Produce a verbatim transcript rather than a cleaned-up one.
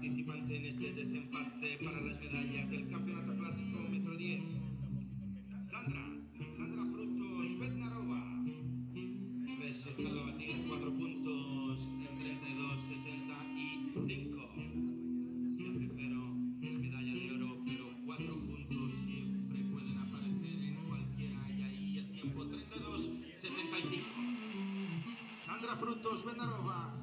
participante en este desempate para las medallas del Campeonato Clásico Metro diez. Sandra, Sandra Frutos Bednarova. Resultado a batir cuatro puntos en treinta y dos setenta y cinco. Siempre cero es medalla de oro, pero cuatro puntos siempre pueden aparecer en cualquiera. Y ahí el tiempo treinta y dos setenta y cinco. Sandra Frutos Bednarova